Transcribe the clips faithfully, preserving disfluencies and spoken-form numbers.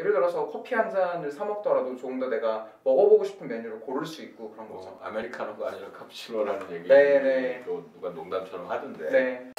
예를 들어서 커피 한 잔을 사 먹더라도 조금 더 내가 먹어보고 싶은 메뉴를 고를 수 있고 그런 거죠. 어, 아메리카노가 아니라 카푸치노라는 얘기 네네. 또 누가 농담처럼 하던데. 네.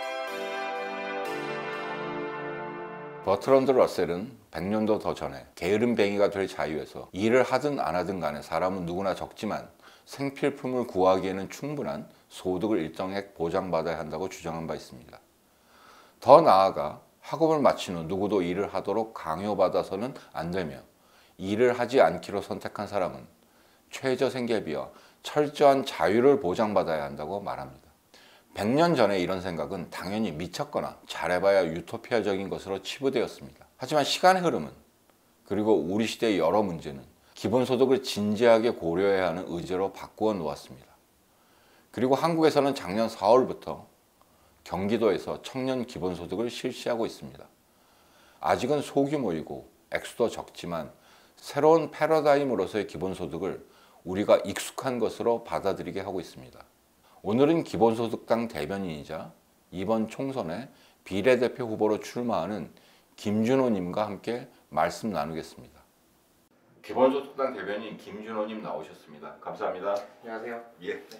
버트런드 러셀은 백 년도 더 전에 게으름뱅이가 될 자유에서 일을 하든 안 하든 간에 사람은 누구나 적지만 생필품을 구하기에는 충분한 소득을 일정액 보장받아야 한다고 주장한 바 있습니다. 더 나아가 학업을 마친 후 누구도 일을 하도록 강요받아서는 안 되며 일을 하지 않기로 선택한 사람은 최저생계비와 철저한 자유를 보장받아야 한다고 말합니다. 백 년 전에 이런 생각은 당연히 미쳤거나 잘해봐야 유토피아적인 것으로 치부되었습니다. 하지만 시간의 흐름은 그리고 우리 시대의 여러 문제는 기본소득을 진지하게 고려해야 하는 의제로 바꾸어 놓았습니다. 그리고 한국에서는 작년 사월부터 경기도에서 청년 기본소득을 실시하고 있습니다. 아직은 소규모이고 액수도 적지만 새로운 패러다임으로서의 기본소득을 우리가 익숙한 것으로 받아들이게 하고 있습니다. 오늘은 기본소득당 대변인이자 이번 총선에 비례대표 후보로 출마하는 김준호님과 함께 말씀 나누겠습니다. 기본소득당 대변인 김준호님 나오셨습니다. 감사합니다. 안녕하세요. 예. 네.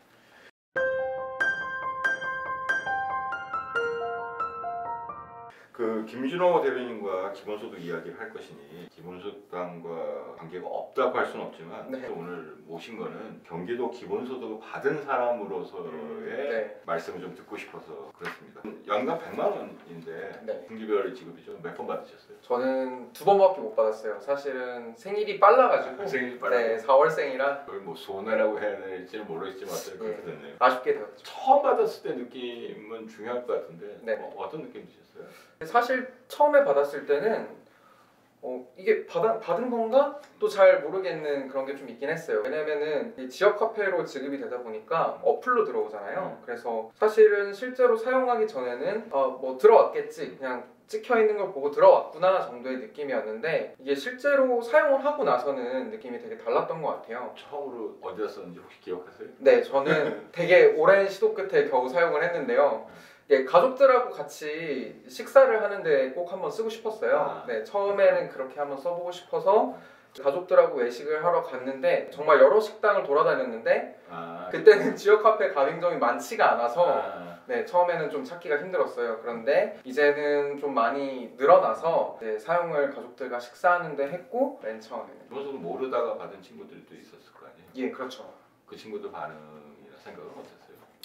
그 김준호 대변인과 기본소득 이야기를 할 것이니 기본소득당과 관계가 없다고 할 수는 없지만 네. 또 오늘 모신 거는 경기도 기본소득을 받은 사람으로서의 음, 네. 말씀을 좀 듣고 싶어서 그렇습니다. 연간 백만 원인데 네. 분기별 지급이죠. 몇 번 받으셨어요? 저는 두 번밖에 못 받았어요. 사실은 생일이 빨라가지고. 생일이 빨라요? 네, 사월생이라 그걸 뭐 손해라고 해야 될지는 모르겠지만 그렇게 네. 됐네요. 아쉽게 되었죠. 처음 받았을 때 느낌은 중요할 것 같은데 네. 어, 어떤 느낌 드셨어요? 사실 처음에 받았을 때는 어, 이게 받아, 받은 건가? 또 잘 모르겠는 그런 게 좀 있긴 했어요. 왜냐면은 이 지역 화폐로 지급이 되다 보니까 어플로 들어오잖아요. 그래서 사실은 실제로 사용하기 전에는 어, 뭐 들어왔겠지, 그냥 찍혀 있는 걸 보고 들어왔구나 정도의 느낌이었는데 이게 실제로 사용을 하고 나서는 느낌이 되게 달랐던 것 같아요. 처음으로 어디다 썼는지 혹시 기억하세요? 네, 저는 되게 오랜 시도 끝에 겨우 사용을 했는데요. 예, 가족들하고 같이 식사를 하는데 꼭 한번 쓰고 싶었어요. 아. 네, 처음에는 그렇게 한번 써보고 싶어서 가족들하고 외식을 하러 갔는데 정말 여러 식당을 돌아다녔는데 아, 그때는 지역 카페 가맹점이 많지가 않아서 아, 네, 처음에는 좀 찾기가 힘들었어요. 그런데 이제는 좀 많이 늘어나서 네, 사용을 가족들과 식사하는데 했고 맨 처음에는 기본소득 모르다가 받은 친구들도 있었을 거 아니에요? 예, 그렇죠. 그 친구들 반응이나 생각은 어땠어요?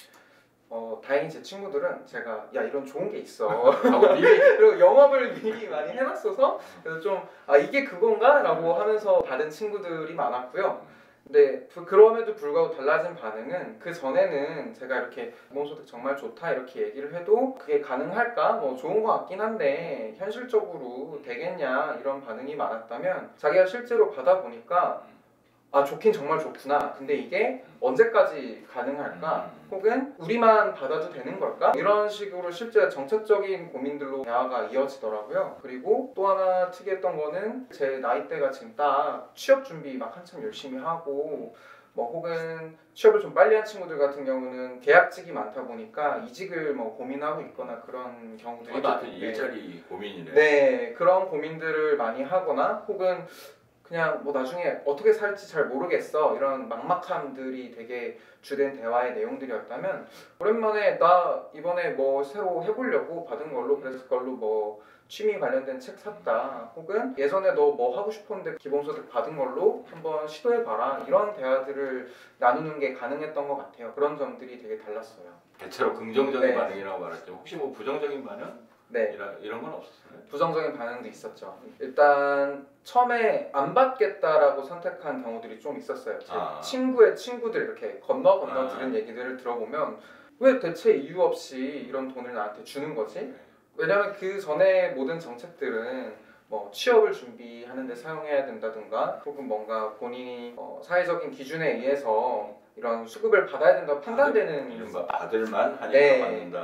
어, 다행히 제 친구들은 제가 야 이런 좋은 게 있어 하고 미리 그리고 영업을 미리 많이 해놨어서 그래서 좀 아 이게 그건가? 라고 하면서 받은 친구들이 많았고요. 근데 그- 그럼에도 불구하고 달라진 반응은 그 전에는 제가 이렇게 기본소득 정말 좋다 이렇게 얘기를 해도 그게 가능할까? 뭐 좋은 것 같긴 한데 현실적으로 되겠냐 이런 반응이 많았다면 자기가 실제로 받아보니까 아 좋긴 정말 좋구나. 근데 이게 언제까지 가능할까? 혹은 우리만 받아도 되는 걸까? 이런 식으로 실제 정책적인 고민들로 대화가 이어지더라고요. 그리고 또 하나 특이했던 거는 제 나이대가 지금 딱 취업 준비 막 한참 열심히 하고 뭐 혹은 취업을 좀 빨리 한 친구들 같은 경우는 계약직이 많다 보니까 이직을 뭐 고민하고 있거나 그런 경우들이 어쨌든 많은데 일자리 고민이네. 네, 그런 고민들을 많이 하거나 혹은 그냥 뭐 나중에 어떻게 살지 잘 모르겠어 이런 막막함들이 되게 주된 대화의 내용들이었다면 오랜만에 나 이번에 뭐 새로 해보려고 받은 걸로 그래서 그걸로 뭐 취미 관련된 책 샀다 혹은 예전에 너 뭐 하고 싶었는데 기본소득 받은 걸로 한번 시도해봐라 이런 대화들을 나누는 게 가능했던 것 같아요. 그런 점들이 되게 달랐어요. 대체로 긍정적인 네. 반응이라고 말했죠. 혹시 뭐 부정적인 반응? 네. 이런, 이런 건 없었어요? 부정적인 반응도 있었죠. 일단 처음에 안 받겠다라고 선택한 경우들이 좀 있었어요. 제 아. 친구의 친구들 이렇게 건너 건너 아. 들은 얘기들을 들어보면 왜 대체 이유 없이 이런 돈을 나한테 주는 거지? 왜냐면 그 전에 모든 정책들은 뭐 취업을 준비하는 데 사용해야 된다든가 혹은 뭔가 본인이 어 사회적인 기준에 의해서 이런 수급을 받아야 된다고 판단되는 이른바 받을만 하니까 네. 받는다 뭐 이런 거죠.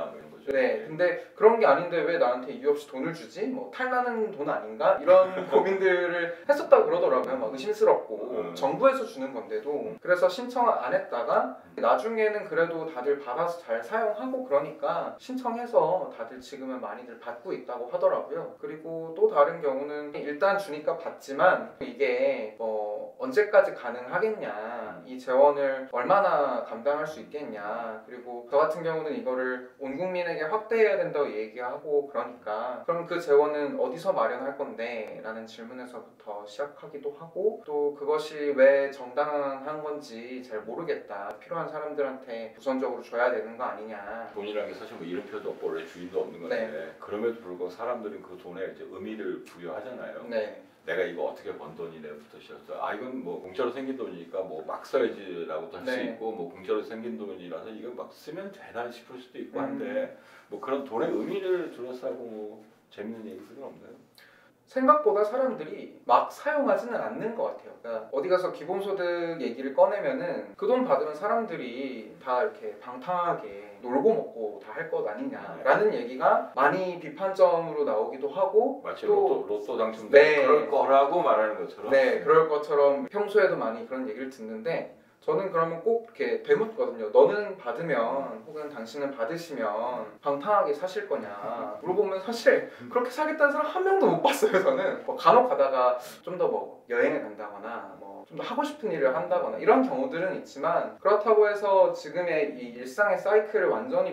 거죠. 네, 근데 그런 게 아닌데 왜 나한테 이유 없이 돈을 주지? 뭐 탈나는 돈 아닌가? 이런 고민들을 했었다고 그러더라고요. 막 의심스럽고 음. 정부에서 주는 건데도. 그래서 신청을 안 했다가 나중에는 그래도 다들 받아서 잘 사용하고 그러니까 신청해서 다들 지금은 많이들 받고 있다고 하더라고요. 그리고 또 다른 경우는 일단 주니까 받지만 이게 뭐 언제까지 가능하겠냐, 이 재원을 얼마나 감당할 수 있겠냐, 그리고 저 같은 경우는 이거를 온 국민에게 확대해야 된다고 얘기하고 그러니까 그럼 그 재원은 어디서 마련할 건데? 라는 질문에서부터 시작하기도 하고 또 그것이 왜 정당한 건지 잘 모르겠다, 필요한 사람들한테 우선적으로 줘야 되는 거 아니냐. 돈이라는 게 사실 뭐 이름표도 없고 원래 주인도 없는 건데 네. 그럼에도 불구하고 사람들은 그 돈에 이제 의미를 부여하잖아요. 네. 내가 이거 어떻게 번 돈이래부터 시작해서 아 이건 뭐 공짜로 생긴 돈이니까 뭐 막 써야지라고도 할 수 네. 있고 뭐 공짜로 생긴 돈이라서 이거 막 쓰면 되나 싶을 수도 있고 한데 음. 뭐 그런 돈의 의미를 둘러싸고 뭐 재밌는 얘기들은 없나요? 생각보다 사람들이 막 사용하지는 않는 것 같아요. 그러니까 어디 가서 기본소득 얘기를 꺼내면은 그 돈 받으면 사람들이 다 이렇게 방탕하게 놀고 먹고 다 할 것 아니냐라는 얘기가 많이 비판점으로 나오기도 하고 마치 또 로또, 로또 당첨된 네. 그럴 거라고 말하는 것처럼 네, 그럴 것처럼 평소에도 많이 그런 얘기를 듣는데 저는 그러면 꼭 이렇게 되묻거든요. 너는 받으면 혹은 당신은 받으시면 방탕하게 사실 거냐 물어보면 사실 그렇게 사겠다는 사람 한 명도 못 봤어요. 저는 뭐 간혹 가다가 좀 더 뭐 여행을 간다거나 뭐 좀 더 하고 싶은 일을 한다거나 이런 경우들은 있지만 그렇다고 해서 지금의 이 일상의 사이클을 완전히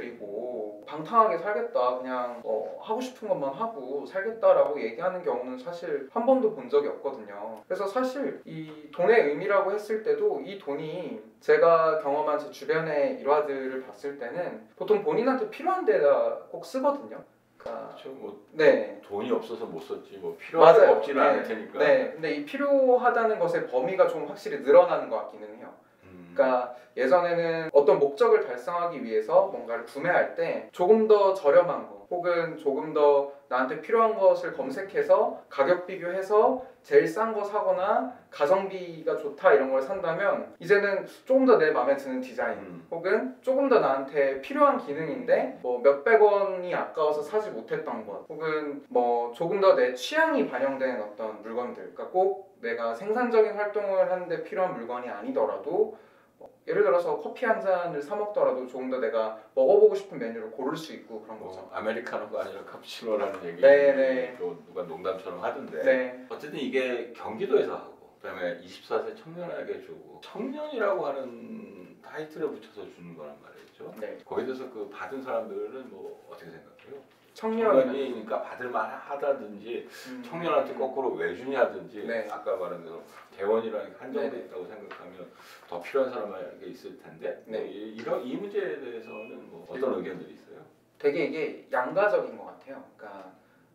무너뜨리고 방탕하게 살겠다, 그냥 뭐 하고 싶은 것만 하고 살겠다라고 얘기하는 경우는 사실 한 번도 본 적이 없거든요. 그래서 사실 이 돈의 의미라고 했을 때도 이 돈이 제가 경험한 제 주변의 일화들을 봤을 때는 보통 본인한테 필요한 데다 꼭 쓰거든요. 그러니까 그렇죠. 뭐 네. 돈이 없어서 못 썼지 뭐 필요할 게 맞아요. 없지는 네. 않을 테니까. 네. 근데 이 필요하다는 것의 범위가 좀 확실히 늘어나는 것 같기는 해요. 음. 그러니까 예전에는 어떤 목적을 달성하기 위해서 뭔가를 구매할 때 조금 더 저렴한 거 혹은 조금 더 나한테 필요한 것을 검색해서 가격 비교해서 제일 싼 거 사거나 가성비가 좋다 이런 걸 산다면 이제는 조금 더 내 마음에 드는 디자인 음. 혹은 조금 더 나한테 필요한 기능인데 뭐 몇백 원이 아까워서 사지 못했던 것 혹은 뭐 조금 더 내 취향이 반영된 어떤 물건들, 그러니까 꼭 내가 생산적인 활동을 하는데 필요한 물건이 아니더라도 예를 들어서 커피 한 잔을 사 먹더라도 조금 더 내가 먹어보고 싶은 메뉴를 고를 수 있고 그런 거죠. 뭐 아메리카노가 아니라 카푸치노라는 얘기 네, 네. 또 누가 농담처럼 하던데 네. 어쨌든 이게 경기도에서 하고 그다음에 이십사 세 청년에게 주고 청년이라고 하는 타이틀에 붙여서 주는 거란 말이죠. 네. 거기에 대해서 그 받은 사람들은 뭐 어떻게 생각해요? 청년이 청년이니까 받을 만하다든지 음. 청년한테 거꾸로 왜 주냐든지 네. 아까 말한 대로 대원이라는 게 한정돼 네. 있다고 생각하면 더 필요한 사람에게 있을 텐데 네. 뭐 이, 이런 이 문제에 대해서는 뭐 어떤 의견들이 있어요? 되게 이게 양가적인 것 같아요. 그러니까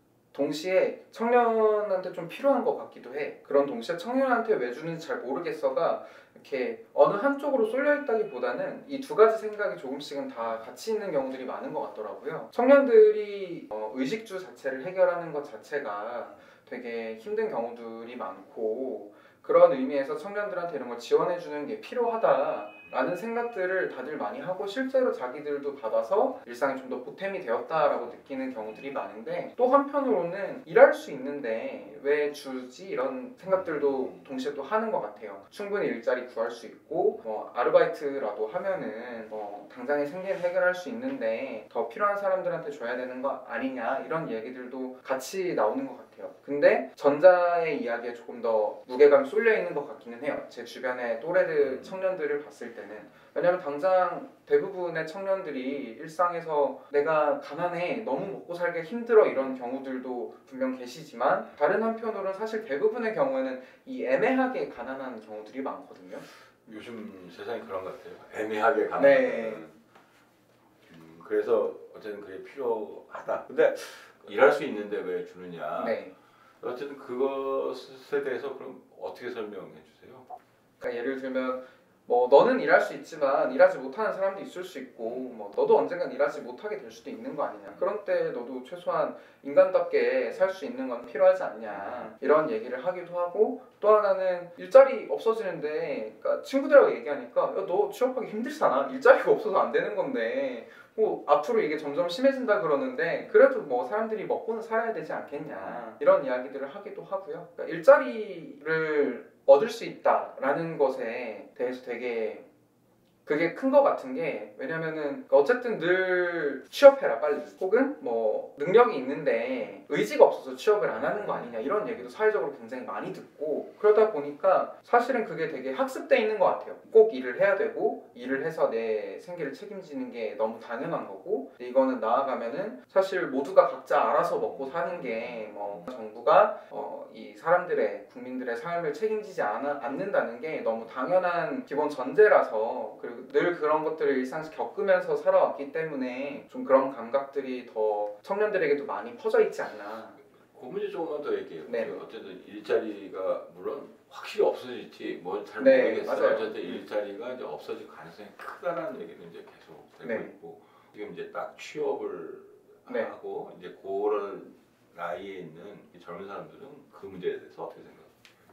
동시에 청년한테 좀 필요한 것 같기도 해. 그런 동시에 청년한테 왜 주는지 잘 모르겠어가 이렇게 어느 한쪽으로 쏠려 있다기보다는 이 두 가지 생각이 조금씩은 다 같이 있는 경우들이 많은 것 같더라고요. 청년들이 어, 의식주 자체를 해결하는 것 자체가 되게 힘든 경우들이 많고 그런 의미에서 청년들한테 이런 걸 지원해 주는 게 필요하다라는 생각들을 다들 많이 하고 실제로 자기들도 받아서 일상에 좀 더 보탬이 되었다라고 느끼는 경우들이 많은데 또 한편으로는 일할 수 있는데 왜 주지 이런 생각들도 동시에 또 하는 것 같아요. 충분히 일자리 구할 수 있고 뭐 아르바이트라도 하면은 뭐 당장의 생계를 해결할 수 있는데 더 필요한 사람들한테 줘야 되는 거 아니냐 이런 얘기들도 같이 나오는 것 같아요. 근데 전자의 이야기에 조금 더 무게감이 쏠려 있는 것 같기는 해요. 제 주변의 또래들 청년들을 봤을 때는. 왜냐면 당장 대부분의 청년들이 일상에서 내가 가난해, 너무 먹고 살기 힘들어 이런 경우들도 분명 계시지만 다른 한편으로는 사실 대부분의 경우에는 이 애매하게 가난한 경우들이 많거든요. 요즘 세상이 그런 것 같아요. 애매하게 가는. 네. 음, 그래서 어쨌든 그게 필요하다. 근데 일할 수 있는데 왜 주느냐. 네. 어쨌든 그것에 대해서 그럼 어떻게 설명해 주세요? 그러니까 예를 들면 뭐 너는 일할 수 있지만 일하지 못하는 사람도 있을 수 있고 뭐 너도 언젠간 일하지 못하게 될 수도 있는 거 아니냐. 그런 때 너도 최소한 인간답게 살 수 있는 건 필요하지 않냐. 이런 얘기를 하기도 하고 또 하나는 일자리 없어지는데 그러니까 친구들하고 얘기하니까 야, 너 취업하기 힘들잖아. 일자리가 없어서 안 되는 건데 뭐 앞으로 이게 점점 심해진다 그러는데 그래도 뭐 사람들이 먹고는 살아야 되지 않겠냐 이런 이야기들을 하기도 하고요. 그러니까 일자리를 얻을 수 있다라는 것에 대해서 되게 그게 큰 거 같은 게 왜냐면은 어쨌든 늘 취업해라 빨리 혹은 뭐 능력이 있는데 의지가 없어서 취업을 안 하는 거 아니냐 이런 얘기도 사회적으로 굉장히 많이 듣고 그러다 보니까 사실은 그게 되게 학습돼 있는 것 같아요. 꼭 일을 해야 되고 일을 해서 내 생계를 책임지는 게 너무 당연한 거고 이거는 나아가면은 사실 모두가 각자 알아서 먹고 사는 게 뭐 정부가 어, 이 사람들의 국민들의 삶을 책임지지 않아, 않는다는 게 너무 당연한 기본 전제라서 그리고 늘 그런 것들을 일상에서 겪으면서 살아왔기 때문에 좀 그런 감각들이 더 청년들에게도 많이 퍼져 있지 않나. 그 문제 조금만 더 얘기해요. 네. 어쨌든 일자리가 물론 확실히 없어질지 뭐 잘 네, 모르겠어요. 맞아요. 어쨌든 일자리가 이제 없어질 가능성이 크다라는 얘기도 이제 계속 되고 네. 있고 지금 이제 딱 취업을 네. 하고 이제 그런 나이에 있는 이 젊은 사람들은 그 문제에 대해서 어떻게 생각해요?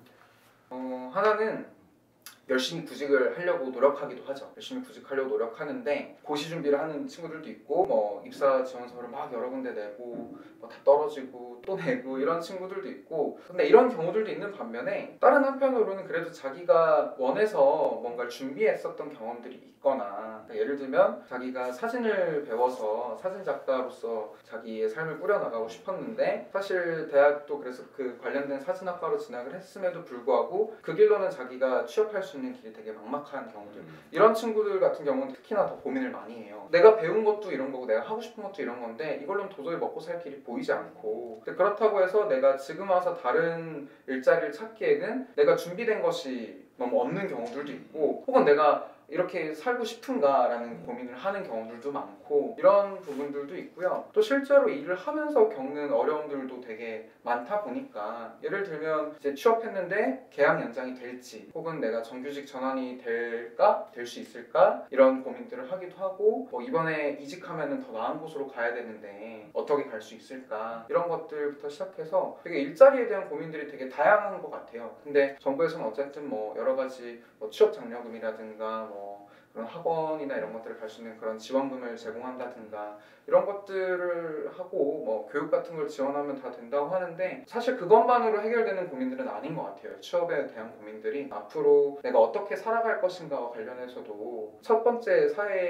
어, 하나는 열심히 구직을 하려고 노력하기도 하죠. 열심히 구직하려고 노력하는데 고시 준비를 하는 친구들도 있고 뭐 입사 지원서를 막 여러 군데 내고 뭐 다 떨어지고 또 내고 이런 친구들도 있고 근데 이런 경우들도 있는 반면에 다른 한편으로는 그래도 자기가 원해서 뭔가를 준비했었던 경험들이 있거나 예를 들면 자기가 사진을 배워서 사진 작가로서 자기의 삶을 꾸려나가고 싶었는데 사실 대학도 그래서 그 관련된 사진학과로 진학을 했음에도 불구하고 그 길로는 자기가 취업할 수 있는 길이 되게 막막한 경우들 이런 친구들 같은 경우는 특히나 더 고민을 많이 해요. 내가 배운 것도 이런 거고 내가 하고 싶은 것도 이런 건데 이걸로는 도저히 먹고 살 길이 보이지 않고 근데 그렇다고 해서 내가 지금 와서 다른 일자리를 찾기에는 내가 준비된 것이 너무 없는 경우들도 있고 혹은 내가 이렇게 살고 싶은가라는 고민을 하는 경우들도 많고 이런 부분들도 있고요. 또 실제로 일을 하면서 겪는 어려움들도 되게 많다 보니까 예를 들면 이제 취업했는데 계약 연장이 될지 혹은 내가 정규직 전환이 될까? 될 수 있을까? 이런 고민들을 하기도 하고 뭐 이번에 이직하면은 더 나은 곳으로 가야 되는데 어떻게 갈 수 있을까? 이런 것들부터 시작해서 되게 일자리에 대한 고민들이 되게 다양한 것 같아요. 근데 정부에서는 어쨌든 뭐 여러 가지 뭐 취업 장려금이라든가 뭐 그런 학원이나 이런 것들을 갈 수 있는 그런 지원금을 제공한다든가 이런 것들을 하고 뭐 교육 같은 걸 지원하면 다 된다고 하는데 사실 그것만으로 해결되는 고민들은 아닌 것 같아요. 취업에 대한 고민들이 앞으로 내가 어떻게 살아갈 것인가와 관련해서도 첫 번째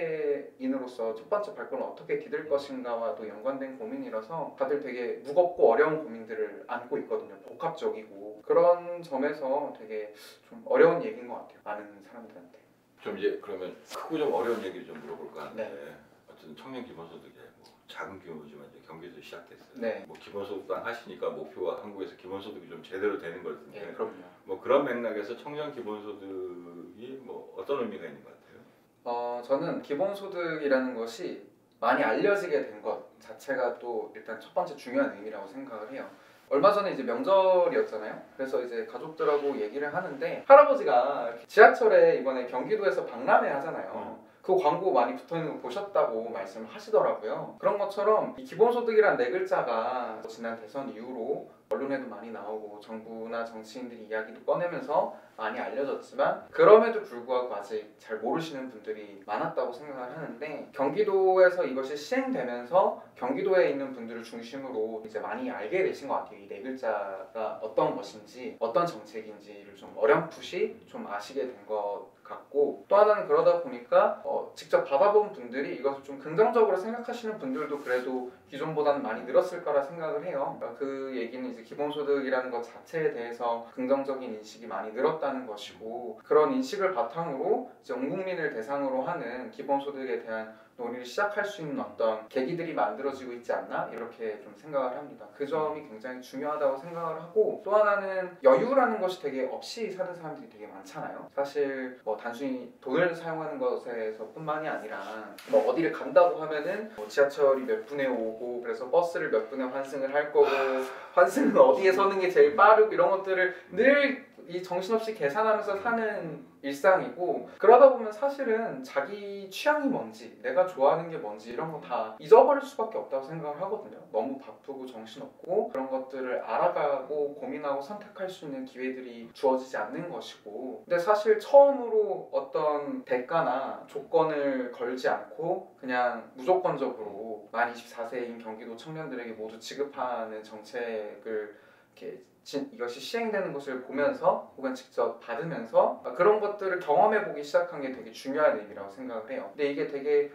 사회인으로서 첫 번째 발걸음을 어떻게 디딜 것인가와도 연관된 고민이라서 다들 되게 무겁고 어려운 고민들을 안고 있거든요. 복합적이고 그런 점에서 되게 좀 어려운 얘기인 것 같아요. 많은 사람들한테. 좀 이제 그러면 크고 좀 어려운 얘기를 좀 물어볼까 하는데 네. 어쨌든 청년 기본소득이 뭐 작은 규모지만 이제 경기도 시작됐어요. 네. 뭐 기본소득당 하시니까 목표가 한국에서 기본소득이 좀 제대로 되는 걸 텐데 네, 그럼요. 뭐 그런 맥락에서 청년 기본소득이 뭐 어떤 의미가 있는 것 같아요? 어, 저는 기본소득이라는 것이 많이 알려지게 된 것 자체가 또 일단 첫 번째 중요한 의미라고 생각을 해요. 얼마 전에 이제 명절이었잖아요. 그래서 이제 가족들하고 얘기를 하는데 할아버지가 지하철에 이번에 경기도에서 박람회 하잖아요. 그 광고 많이 붙어있는 거 보셨다고 말씀을 하시더라고요. 그런 것처럼 이 기본소득이란 네 글자가 지난 대선 이후로 언론에도 많이 나오고 정부나 정치인들이 이야기도 꺼내면서 많이 알려졌지만 그럼에도 불구하고 아직 잘 모르시는 분들이 많았다고 생각을 하는데 경기도에서 이것이 시행되면서 경기도에 있는 분들을 중심으로 이제 많이 알게 되신 것 같아요. 이 네 글자가 어떤 것인지 어떤 정책인지를 좀 어렴풋이 좀 아시게 된 것 같고 또 하나는 그러다 보니까 어, 직접 받아본 분들이 이것을 좀 긍정적으로 생각하시는 분들도 그래도 기존보다는 많이 늘었을 거라 생각을 해요. 그러니까 그 얘기는 이제 기본소득이라는 것 자체에 대해서 긍정적인 인식이 많이 늘었다는 것이고 그런 인식을 바탕으로 이제 온 국민을 대상으로 하는 기본소득에 대한 논의를 시작할 수 있는 어떤 계기들이 만들어지고 있지 않나 이렇게 좀 생각을 합니다. 그 점이 굉장히 중요하다고 생각을 하고 또 하나는 여유라는 것이 되게 없이 사는 사람들이 되게 많잖아요. 사실 뭐 단순히 돈을 사용하는 것에서 뿐만이 아니라 뭐 어디를 간다고 하면은 뭐 지하철이 몇 분에 오고 그래서 버스를 몇 분에 환승을 할 거고 환승은 어디에 서는 게 제일 빠르고 이런 것들을 늘 이 정신없이 계산하면서 사는 일상이고 그러다 보면 사실은 자기 취향이 뭔지 내가 좋아하는 게 뭔지 이런 거 다 잊어버릴 수밖에 없다고 생각을 하거든요. 너무 바쁘고 정신없고 그런 것들을 알아가고 고민하고 선택할 수 있는 기회들이 주어지지 않는 것이고 근데 사실 처음으로 어떤 대가나 조건을 걸지 않고 그냥 무조건적으로 만 이십사 세인 경기도 청년들에게 모두 지급하는 정책을 이렇게 이것이 시행되는 것을 보면서 혹은 직접 받으면서 그런 것들을 경험해보기 시작한 게 되게 중요한 의미라고 생각을 해요. 근데 이게 되게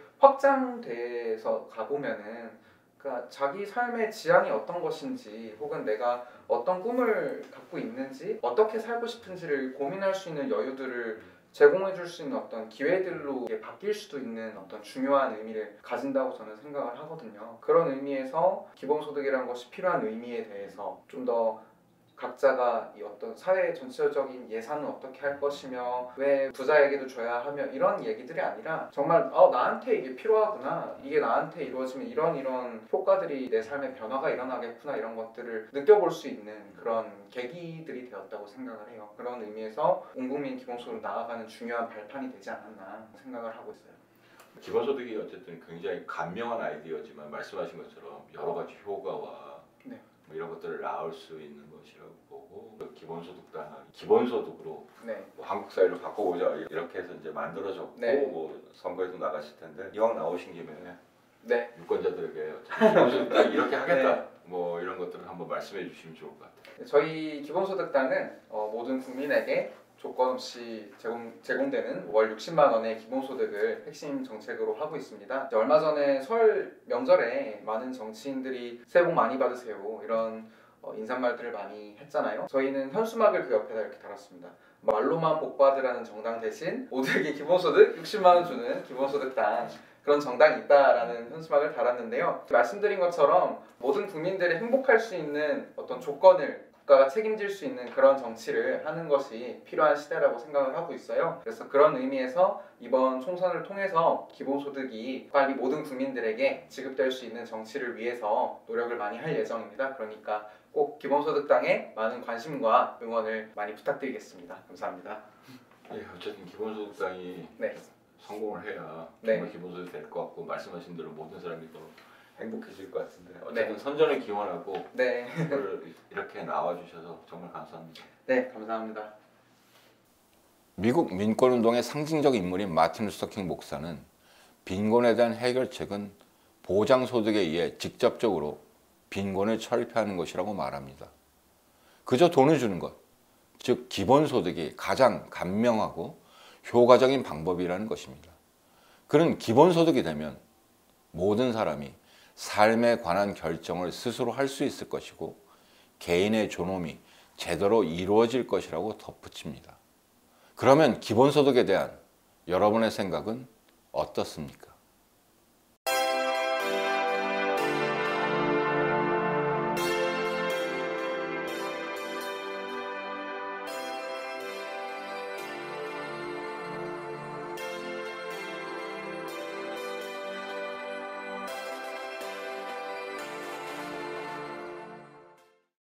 확장돼서 가보면은 그러니까 자기 삶의 지향이 어떤 것인지 혹은 내가 어떤 꿈을 갖고 있는지 어떻게 살고 싶은지를 고민할 수 있는 여유들을 제공해 줄 수 있는 어떤 기회들로 바뀔 수도 있는 어떤 중요한 의미를 가진다고 저는 생각을 하거든요. 그런 의미에서 기본소득이라는 것이 필요한 의미에 대해서 좀 더 각자가 이 어떤 사회 전체적인 예산은 어떻게 할 것이며 왜 부자에게도 줘야 하며 이런 얘기들이 아니라 정말 어, 나한테 이게 필요하구나 이게 나한테 이루어지면 이런 이런 효과들이 내 삶에 변화가 일어나겠구나 이런 것들을 느껴볼 수 있는 그런 계기들이 되었다고 생각을 해요. 그런 의미에서 온 국민 기본소득으로 나아가는 중요한 발판이 되지 않았나 생각을 하고 있어요. 기본소득이 어쨌든 굉장히 간명한 아이디어지만 말씀하신 것처럼 여러 가지 효과와 네. 뭐 이런 것들을 낳을 수 있는 것이라고 보고 기본소득당 기본소득으로 네. 뭐 한국 사회를 바꿔보자 이렇게 해서 이제 만들어졌고 네. 뭐 선거에도 나가실 텐데 이왕 나오신 김에 네. 유권자들에게 기본소득당 이렇게 하겠다 네. 뭐 이런 것들을 한번 말씀해 주시면 좋을 것 같아요. 저희 기본소득당은 어, 모든 국민에게 조건 없이 제공, 제공되는 월 육십만 원의 기본소득을 핵심 정책으로 하고 있습니다. 이제 얼마 전에 설 명절에 많은 정치인들이 새해 복 많이 받으세요 이런 어, 인사말들을 많이 했잖아요. 저희는 현수막을 그 옆에다 이렇게 달았습니다. 말로만 복 받으라는 정당 대신 모두에게 기본소득 육십만 원 주는 기본소득당 그런 정당이 있다라는 현수막을 달았는데요. 말씀드린 것처럼 모든 국민들이 행복할 수 있는 어떤 조건을 국가가 책임질 수 있는 그런 정치를 하는 것이 필요한 시대라고 생각을 하고 있어요. 그래서 그런 의미에서 이번 총선을 통해서 기본소득이 빨리 모든 국민들에게 지급될 수 있는 정치를 위해서 노력을 많이 할 예정입니다. 그러니까 꼭 기본소득당에 많은 관심과 응원을 많이 부탁드리겠습니다. 감사합니다. 예, 어쨌든 기본소득당이 네. 성공을 해야 네. 정말 기본소득이 될 것 같고 말씀하신 대로 모든 사람이 또 행복해질 것 같은데 어쨌든 네. 선전을 기원하고 네. 이렇게 나와주셔서 정말 감사합니다. 네, 감사합니다. 미국 민권운동의 상징적 인물인 마틴 루서킹 목사는 빈곤에 대한 해결책은 보장소득에 의해 직접적으로 빈곤을 철폐하는 것이라고 말합니다. 그저 돈을 주는 것, 즉 기본소득이 가장 간명하고 효과적인 방법이라는 것입니다. 그는 기본소득이 되면 모든 사람이 삶에 관한 결정을 스스로 할 수 있을 것이고 개인의 존엄이 제대로 이루어질 것이라고 덧붙입니다. 그러면 기본소득에 대한 여러분의 생각은 어떻습니까?